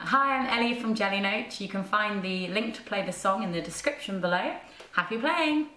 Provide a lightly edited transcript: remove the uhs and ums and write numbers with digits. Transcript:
Hi, I'm Ellie from Jelly Note. You can find the link to play the song in the description below. Happy playing!